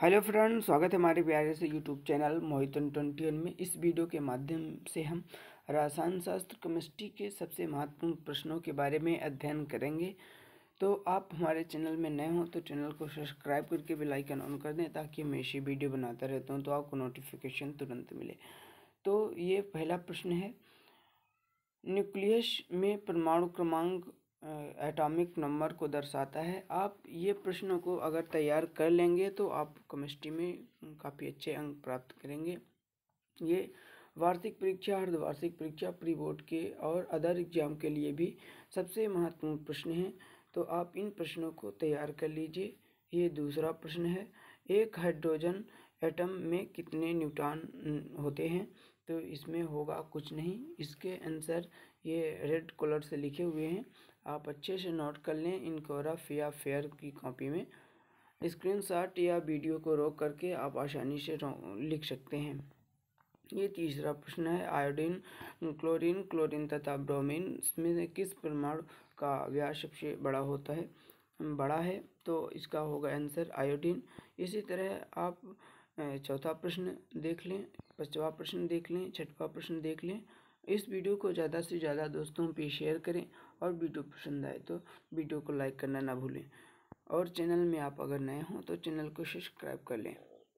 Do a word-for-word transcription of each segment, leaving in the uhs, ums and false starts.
Hello friends, स्वागत है हमारे प्यारे से YouTube channel Mohitan twenty one में। इस वीडियो के माध्यम से हम रसायन शास्त्र केमिस्ट्री के सबसे महत्वपूर्ण प्रश्नों के बारे में अध्ययन करेंगे। तो आप हमारे चैनल में नए हो तो चैनल को सब्सक्राइब करके बेल आइकन ऑन कर दें ताकि मैं ऐसी वीडियो बनाता रहता हूँ तो आपको नोटिफिकेशन तुरंत मिले। तो ये पहला प्रश्न है, न्यूक्लियस में परमाणु क्रमांक एटॉमिक नंबर को दर्शाता है। आप ये प्रश्नों को अगर तैयार कर लेंगे तो आप केमिस्ट्री में काफ़ी अच्छे अंक प्राप्त करेंगे। ये वार्षिक परीक्षा, अर्धवार्षिक परीक्षा, प्री बोर्ड के और अदर एग्जाम के लिए भी सबसे महत्वपूर्ण प्रश्न है, तो आप इन प्रश्नों को तैयार कर लीजिए। ये दूसरा प्रश्न है, एक हाइड्रोजन एटम में कितने न्यूट्रॉन होते हैं? तो इसमें होगा कुछ नहीं, इसके आंसर ये रेड कलर से लिखे हुए हैं, आप अच्छे से नोट कर लें इनको रफ या फेयर की कॉपी में। स्क्रीनशॉट या वीडियो को रोक करके आप आसानी से लिख सकते हैं। ये तीसरा प्रश्न है, आयोडीन, क्लोरीन, क्लोरीन तथा ब्रोमीन में से किस परमाणु का व्यास सबसे बड़ा होता है बड़ा है? तो इसका होगा आंसर आयोडीन। इसी तरह आप चौथा प्रश्न देख लें, पांचवा प्रश्न देख लें, छठवां प्रश्न देख लें। इस वीडियो को ज़्यादा से ज़्यादा दोस्तों पे शेयर करें और वीडियो पसंद आए तो वीडियो को लाइक करना ना भूलें। और चैनल में आप अगर नए हों तो चैनल को सब्सक्राइब कर लें।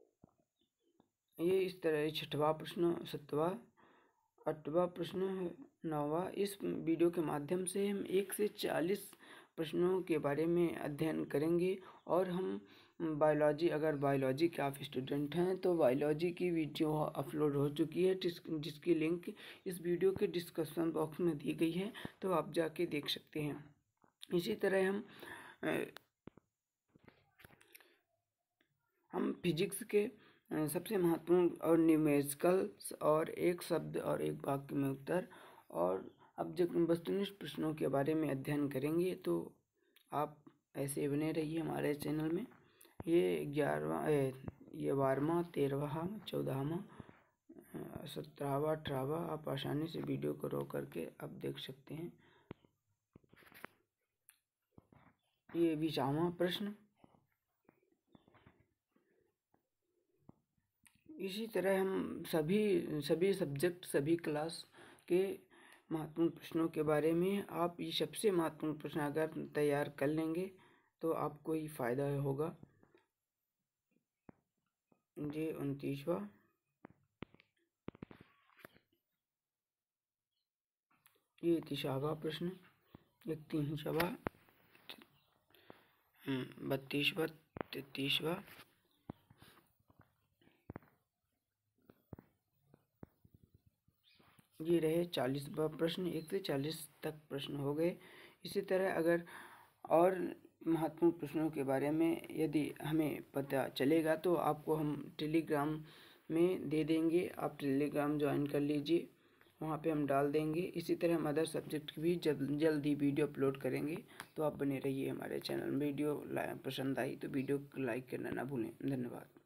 ये इस तरह छठवां प्रश्न, सातवां, आठवां प्रश्न है, नौवां। इस वीडियो के माध्यम से हम एक से चालीस प्रश्नों के बारे में अध्ययन करेंगे। और हम बायोलॉजी, अगर बायोलॉजी के आप स्टूडेंट हैं तो बायोलॉजी की वीडियो अपलोड हो चुकी है जिस जिसकी लिंक इस वीडियो के डिस्क्रिप्शन बॉक्स में दी गई है, तो आप जाके देख सकते हैं। इसी तरह हम हम फिजिक्स के सबसे महत्वपूर्ण और न्यूमेरिकल्स और एक शब्द और एक वाक्य में उत्तर और अब जब वस्तुनिष्ठ प्रश्नों के बारे में अध्ययन करेंगे, तो आप ऐसे बने रहिए हमारे चैनल में। ये ग्यारहवा, ये बारहवा, तेरहवा, चौदहवा, सत्रहवा, अठारहवा आप आसानी से वीडियो को रोक करके आप देख सकते हैं। ये बीसवां प्रश्न। इसी तरह हम सभी सभी सब्जेक्ट, सभी क्लास के महत्वपूर्ण प्रश्नों के बारे में आप ये सबसे महत्वपूर्ण प्रश्न अगर तैयार कर लेंगे तो आपको ही फायदा होगा। ये उनतीसवा, ये तीसवा प्रश्न, इकतीसवा, बत्तीसवा, तैतीसवा, ये रहे चालीसवा प्रश्न। एक से चालीस तक प्रश्न हो गए। इसी तरह अगर और महत्वपूर्ण प्रश्नों के बारे में यदि हमें पता चलेगा तो आपको हम टेलीग्राम में दे देंगे, आप टेलीग्राम ज्वाइन कर लीजिए, वहाँ पे हम डाल देंगे। इसी तरह हम अदर सब्जेक्ट की भी जल्द जल्द ही वीडियो अपलोड करेंगे, तो आप बने रहिए हमारे चैनल। वीडियो पसंद आई तो वीडियो को लाइक करना ना भूलें। धन्यवाद।